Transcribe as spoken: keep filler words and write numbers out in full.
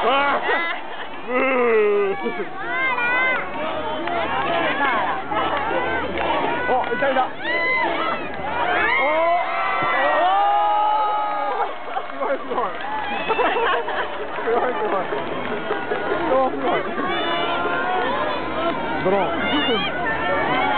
わーブーお、いたいたおおすごいすごいすごいすごいすごいすごいドローン